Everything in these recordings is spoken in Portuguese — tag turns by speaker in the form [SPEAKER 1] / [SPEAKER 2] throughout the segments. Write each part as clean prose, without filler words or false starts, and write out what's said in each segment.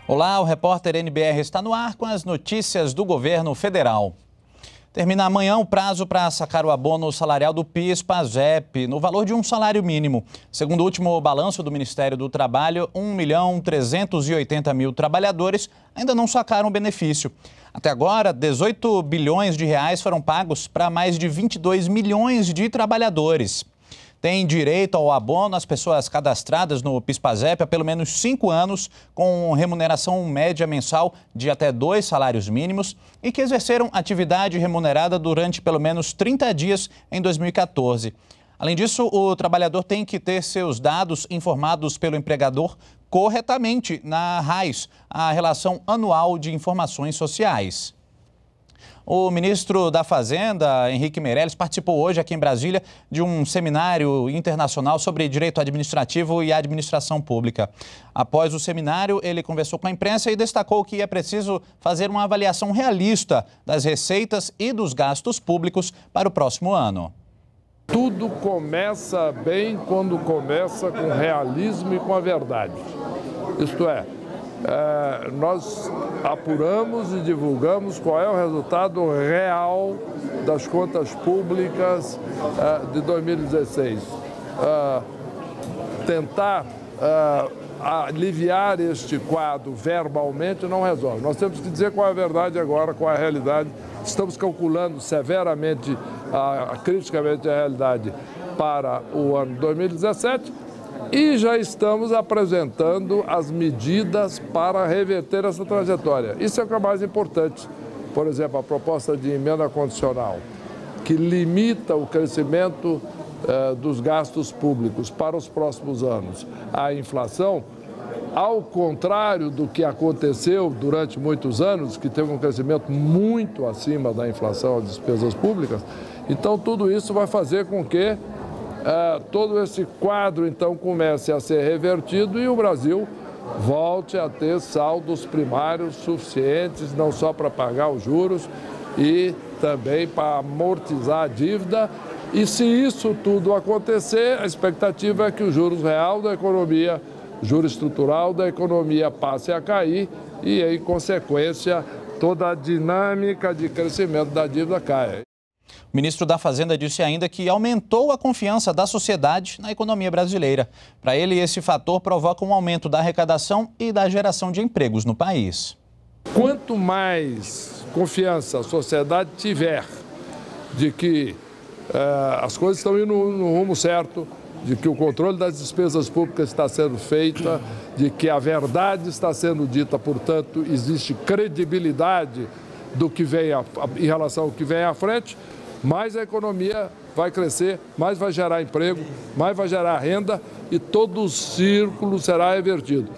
[SPEAKER 1] Olá, o repórter NBR está no ar com as notícias do governo federal. Termina amanhã o prazo para sacar o abono salarial do PIS/PASEP no valor de um salário mínimo. Segundo o último balanço do Ministério do Trabalho, 1.380.000 trabalhadores ainda não sacaram o benefício. Até agora, 18 bilhões de reais foram pagos para mais de 22 milhões de trabalhadores. Tem direito ao abono as pessoas cadastradas no PIS/PASEP há pelo menos 5 anos, com remuneração média mensal de até 2 salários mínimos e que exerceram atividade remunerada durante pelo menos 30 dias em 2014. Além disso, o trabalhador tem que ter seus dados informados pelo empregador corretamente na RAIS, a Relação Anual de Informações Sociais. O ministro da Fazenda, Henrique Meirelles, participou hoje aqui em Brasília de um seminário internacional sobre direito administrativo e administração pública. Após o seminário, ele conversou com a imprensa e destacou que é preciso fazer uma avaliação realista das receitas e dos gastos públicos para o próximo ano.
[SPEAKER 2] Tudo começa bem quando começa com realismo e com a verdade. Isto é, nós apuramos e divulgamos qual é o resultado real das contas públicas de 2016. Tentar aliviar este quadro verbalmente não resolve. Nós temos que dizer qual é a verdade agora, qual é a realidade. Estamos calculando severamente, criticamente a realidade para o ano 2017. E já estamos apresentando as medidas para reverter essa trajetória. Isso é o que é mais importante. Por exemplo, a proposta de emenda condicional, que limita o crescimento dos gastos públicos para os próximos anos à inflação, ao contrário do que aconteceu durante muitos anos, que teve um crescimento muito acima da inflação das despesas públicas. Então, tudo isso vai fazer com que todo esse quadro, então, comece a ser revertido e o Brasil volte a ter saldos primários suficientes, não só para pagar os juros e também para amortizar a dívida. E se isso tudo acontecer, a expectativa é que o juros real da economia, o juro estrutural da economia passe a cair e, em consequência, toda a dinâmica de crescimento da dívida caia.
[SPEAKER 1] O ministro da Fazenda disse ainda que aumentou a confiança da sociedade na economia brasileira. Para ele, esse fator provoca um aumento da arrecadação e da geração de empregos no país.
[SPEAKER 2] Quanto mais confiança a sociedade tiver de que as coisas estão indo no rumo certo, de que o controle das despesas públicas está sendo feita, de que a verdade está sendo dita, portanto, existe credibilidade do que vem em relação ao que vem à frente, mais a economia vai crescer, mais vai gerar emprego, mais vai gerar renda e todo o círculo será revertido.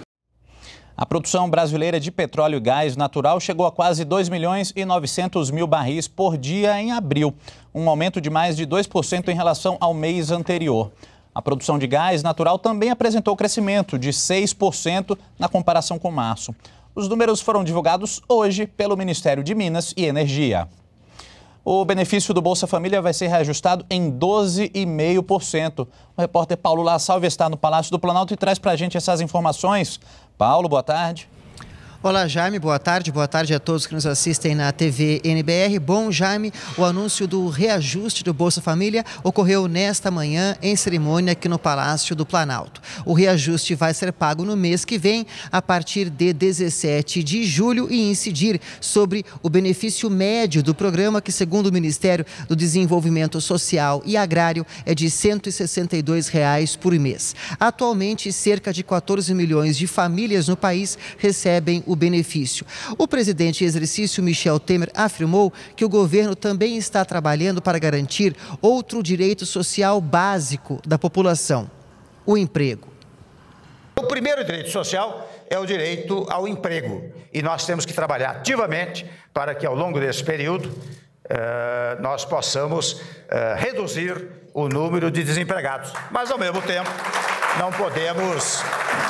[SPEAKER 1] A produção brasileira de petróleo e gás natural chegou a quase 2.900.000 barris por dia em abril, um aumento de mais de 2% em relação ao mês anterior. A produção de gás natural também apresentou crescimento de 6% na comparação com março. Os números foram divulgados hoje pelo Ministério de Minas e Energia. O benefício do Bolsa Família vai ser reajustado em 12,5%. O repórter Paulo La Salve está no Palácio do Planalto e traz para a gente essas informações. Paulo, boa tarde.
[SPEAKER 3] Olá, Jaime, boa tarde a todos que nos assistem na TV NBR. Bom, Jaime, o anúncio do reajuste do Bolsa Família ocorreu nesta manhã em cerimônia aqui no Palácio do Planalto. O reajuste vai ser pago no mês que vem, a partir de 17 de julho e incidir sobre o benefício médio do programa, que, segundo o Ministério do Desenvolvimento Social e Agrário, é de R$ 162 por mês. Atualmente, cerca de 14 milhões de famílias no país recebem o benefício. O presidente em exercício, Michel Temer, afirmou que o governo também está trabalhando para garantir outro direito social básico da população: o emprego.
[SPEAKER 4] O primeiro direito social é o direito ao emprego. E nós temos que trabalhar ativamente para que, ao longo desse período, nós possamos reduzir o número de desempregados. Mas, ao mesmo tempo, não podemos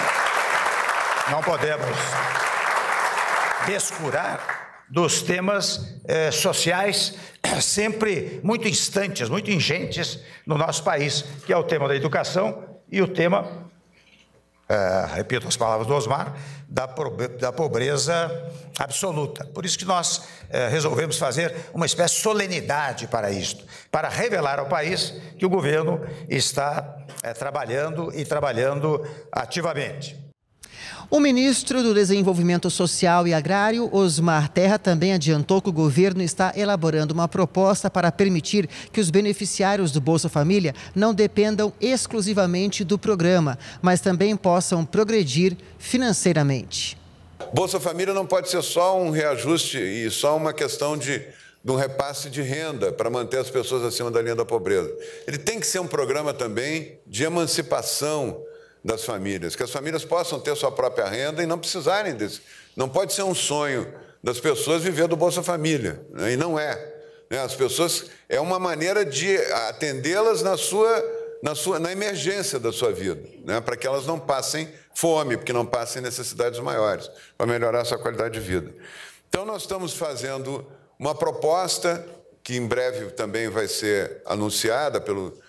[SPEAKER 4] descurar dos temas sociais sempre muito instantes, muito ingentes no nosso país, que é o tema da educação e o tema repito as palavras do Osmar, da pobreza absoluta. Por isso que nós resolvemos fazer uma espécie de solenidade para isto, para revelar ao país que o governo está trabalhando e trabalhando ativamente.
[SPEAKER 3] O ministro do Desenvolvimento Social e Agrário, Osmar Terra, também adiantou que o governo está elaborando uma proposta para permitir que os beneficiários do Bolsa Família não dependam exclusivamente do programa, mas também possam progredir financeiramente.
[SPEAKER 5] Bolsa Família não pode ser só um reajuste e só uma questão de um repasse de renda para manter as pessoas acima da linha da pobreza. Ele tem que ser um programa também de emancipação das famílias, que as famílias possam ter sua própria renda e não precisarem desse. Não pode ser um sonho das pessoas viver do Bolsa Família, né? E não é. As pessoas, é uma maneira de atendê-las na emergência da sua vida, né? Para que elas não passem fome, porque não passem necessidades maiores, para melhorar a sua qualidade de vida. Então, nós estamos fazendo uma proposta que em breve também vai ser anunciada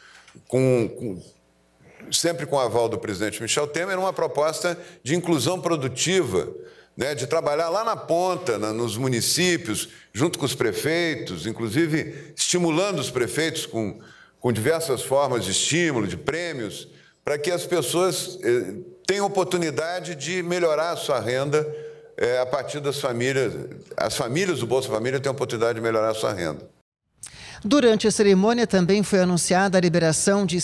[SPEAKER 5] sempre com o aval do presidente Michel Temer, uma proposta de inclusão produtiva, né, de trabalhar lá na ponta, nos municípios, junto com os prefeitos, inclusive estimulando os prefeitos com diversas formas de estímulo, de prêmios, para que as pessoas tenham oportunidade de melhorar a sua renda a partir das famílias. As famílias do Bolsa Família têm a oportunidade de melhorar a sua renda.
[SPEAKER 3] Durante a cerimônia também foi anunciada a liberação de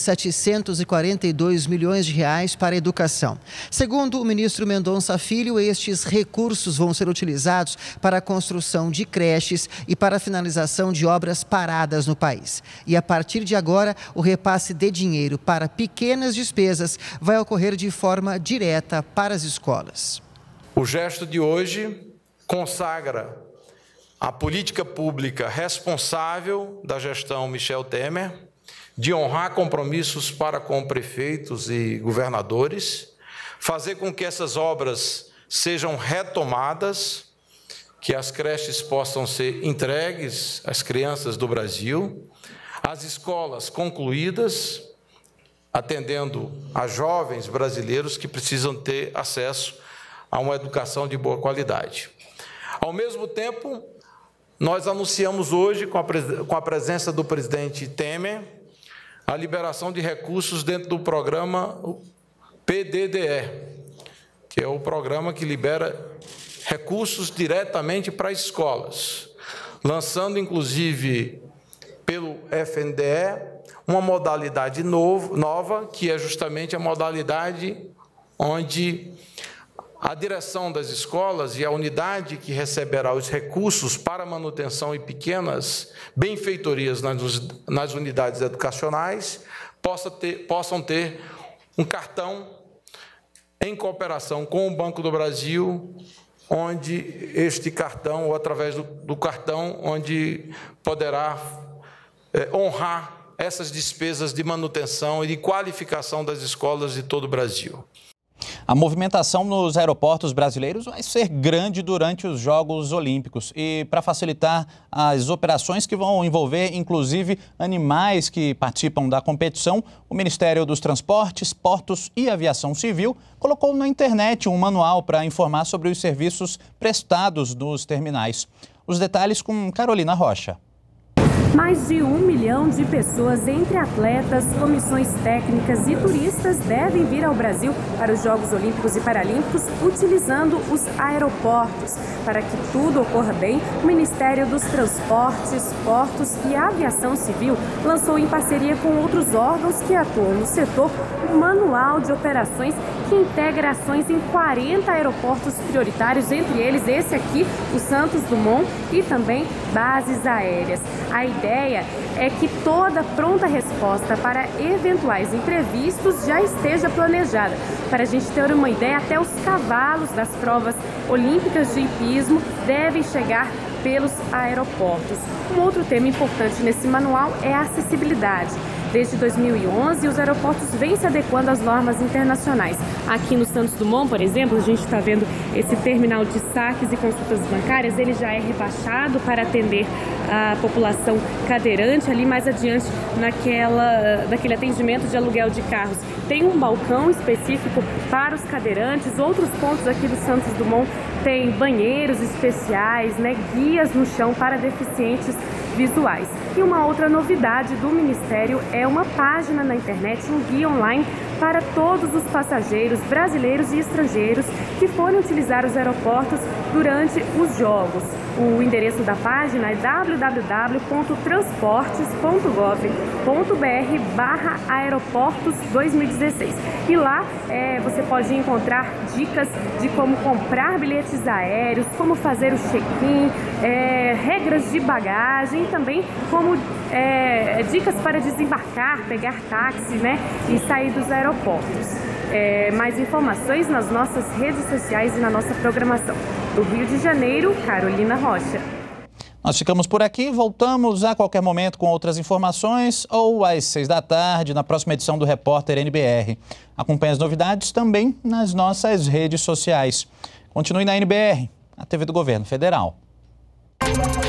[SPEAKER 3] 742 milhões de reais para a educação. Segundo o ministro Mendonça Filho, estes recursos vão ser utilizados para a construção de creches e para a finalização de obras paradas no país. E a partir de agora, o repasse de dinheiro para pequenas despesas vai ocorrer de forma direta para as escolas.
[SPEAKER 6] O gesto de hoje consagra a política pública responsável da gestão Michel Temer, de honrar compromissos para com prefeitos e governadores, fazer com que essas obras sejam retomadas, que as creches possam ser entregues às crianças do Brasil, as escolas concluídas, atendendo a jovens brasileiros que precisam ter acesso a uma educação de boa qualidade. Ao mesmo tempo, nós anunciamos hoje, com a presença do presidente Temer, a liberação de recursos dentro do programa PDDE, que é o programa que libera recursos diretamente para as escolas, lançando, inclusive, pelo FNDE, uma modalidade nova, que é justamente a modalidade onde a direção das escolas e a unidade que receberá os recursos para manutenção e pequenas benfeitorias nas unidades educacionais possam ter um cartão em cooperação com o Banco do Brasil, onde este cartão, ou através do cartão, onde poderá honrar essas despesas de manutenção e de qualificação das escolas de todo o Brasil.
[SPEAKER 1] A movimentação nos aeroportos brasileiros vai ser grande durante os Jogos Olímpicos e para facilitar as operações que vão envolver, inclusive, animais que participam da competição, o Ministério dos Transportes, Portos e Aviação Civil colocou na internet um manual para informar sobre os serviços prestados nos terminais. Os detalhes com Carolina Rocha.
[SPEAKER 7] Mais de 1 milhão de pessoas, entre atletas, comissões técnicas e turistas, devem vir ao Brasil para os Jogos Olímpicos e Paralímpicos utilizando os aeroportos. Para que tudo ocorra bem, o Ministério dos Transportes, Portos e Aviação Civil lançou, em parceria com outros órgãos que atuam no setor, um manual de operações que integra ações em 40 aeroportos prioritários, entre eles esse aqui, o Santos Dumont, e também bases aéreas. A ideia é que toda pronta resposta para eventuais imprevistos já esteja planejada. Para a gente ter uma ideia, até os cavalos das provas olímpicas de hipismo devem chegar pelos aeroportos. Um outro tema importante nesse manual é a acessibilidade. Desde 2011, os aeroportos vêm se adequando às normas internacionais. Aqui no Santos Dumont, por exemplo, a gente está vendo esse terminal de saques e consultas bancárias, ele já é rebaixado para atender a população cadeirante. Ali mais adiante, naquele atendimento de aluguel de carros, tem um balcão específico para os cadeirantes. Outros pontos aqui do Santos Dumont tem banheiros especiais, guias no chão para deficientes visuais. E uma outra novidade do Ministério é uma página na internet, um guia online para todos os passageiros brasileiros e estrangeiros que forem utilizar os aeroportos durante os jogos. O endereço da página é www.transportes.gov.br/aeroportos2016. E lá você pode encontrar dicas de como comprar bilhetes aéreos, como fazer o check-in, regras de bagagem e também como dicas para desembarcar, pegar táxi, e sair dos aeroportos. Mais informações nas nossas redes sociais e na nossa programação. Do Rio de Janeiro, Carolina Rocha.
[SPEAKER 1] Nós ficamos por aqui, voltamos a qualquer momento com outras informações ou às 6 da tarde na próxima edição do Repórter NBR. Acompanhe as novidades também nas nossas redes sociais. Continue na NBR, a TV do Governo Federal.